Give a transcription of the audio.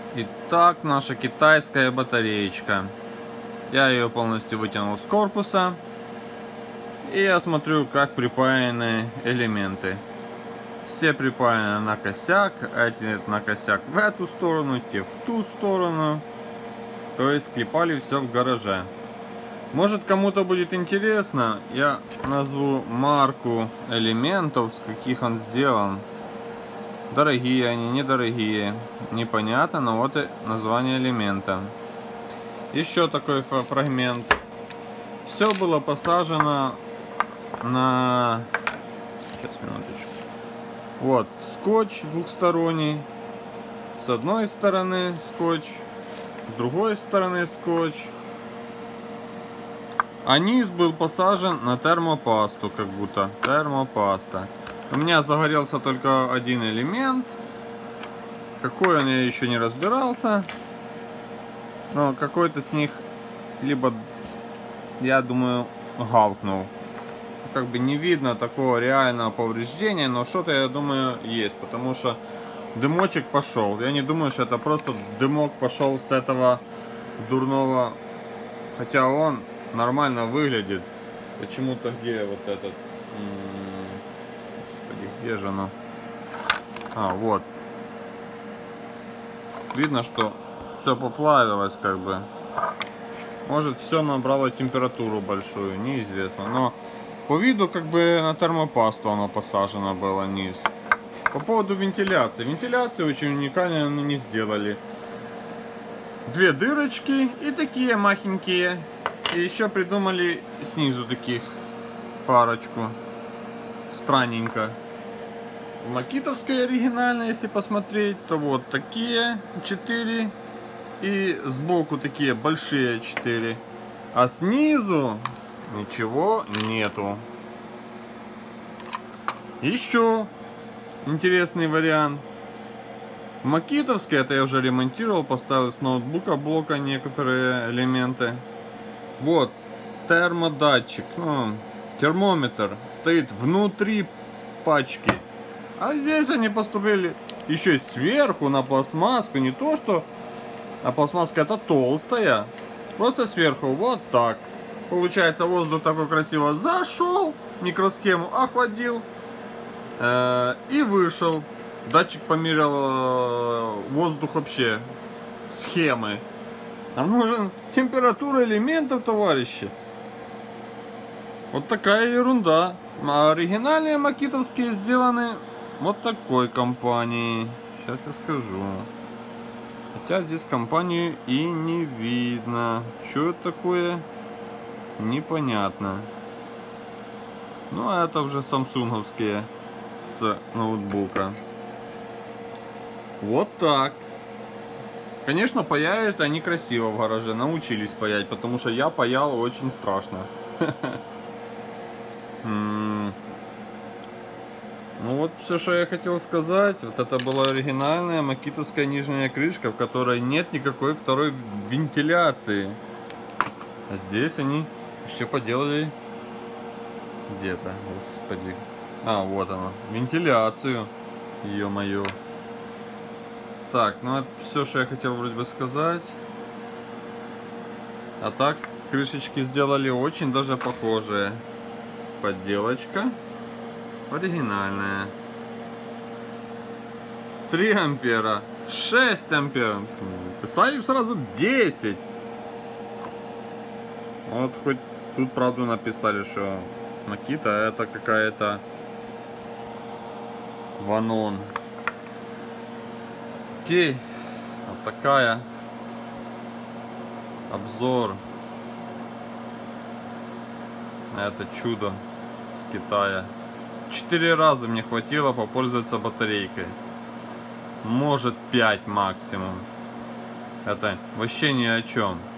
Итак, наша китайская батареечка. Я ее полностью вытянул с корпуса. И я смотрю, как припаяны элементы. Все припаяны на косяк. Эти на косяк в эту сторону, те в ту сторону. То есть клепали все в гараже. Может, кому-то будет интересно, я назову марку элементов, с каких он сделан. Дорогие они, недорогие, непонятно, но вот и название элемента. Еще такой фрагмент. Все было посажено на... Сейчас, минуточку. Вот, скотч двухсторонний. С одной стороны скотч, с другой стороны скотч. А низ был посажен на термопасту, как будто термопаста. У меня загорелся только один элемент. Какой он, я еще не разбирался. Но какой-то с них либо, я думаю, гавкнул. Как бы не видно такого реального повреждения, но что-то, я думаю, есть. Потому что дымочек пошел. Я не думаю, что это просто дымок пошел с этого дурного. Хотя он нормально выглядит. Почему-то где вот этот... Господи, где же оно? А, вот. Видно, что все поплавилось, как бы. Может, все набрало температуру большую, неизвестно. Но по виду, как бы на термопасту оно посажено было низ. По поводу вентиляции. Вентиляцию очень уникально не сделали. Две дырочки и такие махенькие. И еще придумали снизу таких парочку. Странненько. Макитовская оригинальная, если посмотреть, то вот такие 4. И сбоку такие большие 4. А снизу ничего нету. Еще интересный вариант. Макитовская, это я уже ремонтировал, поставил с ноутбука блока некоторые элементы. Вот, термодатчик, ну, термометр стоит внутри пачки. А здесь они поступили еще сверху на пластмасску. Не то, что... А пластмасска это толстая. Просто сверху вот так. Получается, воздух такой красиво зашел, микросхему охладил и вышел. Датчик померил воздух вообще, схемы. А нужен температура элементов, товарищи. Вот такая ерунда. А оригинальные макитовские сделаны вот такой компанией. Сейчас я скажу. Хотя здесь компанию и не видно. Что это такое? Непонятно. Ну а это уже самсунговские с ноутбука. Вот так. Конечно, паяют они красиво в гараже. Научились паять, потому что я паял очень страшно. Ну вот все, что я хотел сказать. Вот это была оригинальная макитовская нижняя крышка, в которой нет никакой второй вентиляции. А здесь они еще поделали где-то, господи. А, вот она, вентиляцию. Ё-моё. Так, ну это все, что я хотел вроде бы сказать. А так, крышечки сделали очень даже похожие. Подделочка оригинальная. 3 ампера, 6 ампер. Писали сразу 10. Вот хоть тут правду написали, что Макита это какая-то Ванон. Окей, вот такая обзор на это чудо с Китая. 4 раза мне хватило попользоваться батарейкой. Может 5 максимум. Это вообще ни о чем.